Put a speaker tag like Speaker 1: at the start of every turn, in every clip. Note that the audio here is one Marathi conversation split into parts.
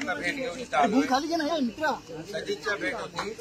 Speaker 1: पोलिसांना भेट घेऊन इथं आलोय। सदिच्छा भेट होती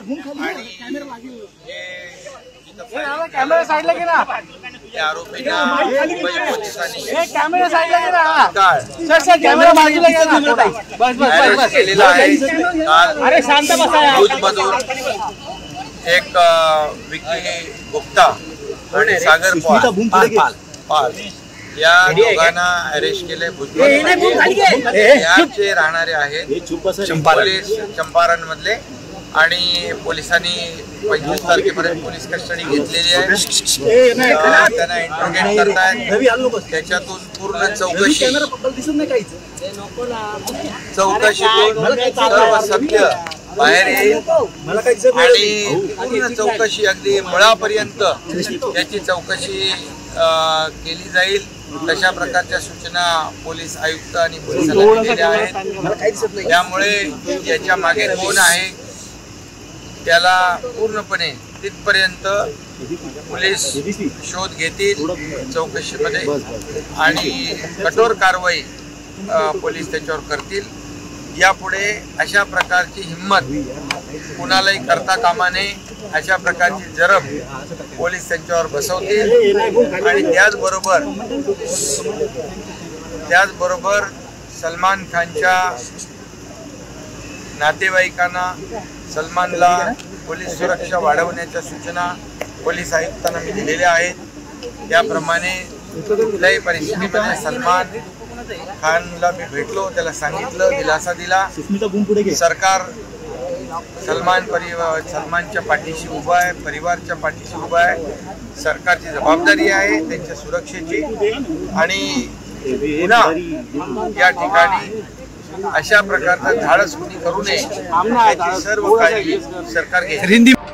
Speaker 1: आणि
Speaker 2: कॅमेरा साईडला घे ना।
Speaker 1: आरोपींना मुंबई पोलिसांनी
Speaker 2: कॅमेरा साईडला घे ना।
Speaker 1: काल
Speaker 2: सर कॅमेरा बाजूला घे ना। बस
Speaker 1: अरेस्ट केलेला आहे। काल
Speaker 2: अरे शांत बसा।
Speaker 1: भुजमधून एक विकी गुप्ता आणि सागर पाल या दोघांना अरेस्ट केले। बिहारचे राहणारे आहेत, पोलीस चंपारण मधले, आणि पोलिसांनी 25 तारखेपर्यंत पोलीस कस्टडी घेतलेली आहे। त्यांना इंटरोगेट करतायत। त्याच्यातून पूर्ण चौकशीतून सर्व सत्य बाहेर येईल आणि पूर्ण चौकशी अगदी मुळापर्यंत त्याची चौकशी केली जाईल। तशा प्रकारच्या सूचना पोलीस आयुक्त आणि पोलिसांना दिलेल्या आहेत। त्यामुळे याच्या मागे कोण आहे त्याला पूर्णपणे तिथपर्यंत पोलीस शोध घेतील चौकशीमध्ये आणि कठोर कारवाई पोलीस त्याच्यावर करतील। यापुढे अशा प्रकारची हिम्मत कुणालाही करता कामा नये, अशा प्रकारची जरब पोलीस त्यांच्यावर बसवतील। आणि त्याचबरोबर सलमान खानच्या नातेवाईकांना सलमानला पोलीस सुरक्षा वाढवण्याच्या सूचना पोलीस आयुक्तांना मी दिलेल्या आहेत। त्याप्रमाणे कुठल्याही परिस्थितीमध्ये सलमान खानला मी भेटलो, त्याला सांगितलं, दिलासा दिला। सरकार सलमानच्या पाठीशी उभा आहे, परिवारच्या पाठीशी उभा आहे। सरकारची जबाबदारी आहे त्यांच्या सुरक्षेची आणि पुन्हा या ठिकाणी अशा प्रकारचा धाडस कोणी करू नये याची सर्व काळजी सरकार घेईल।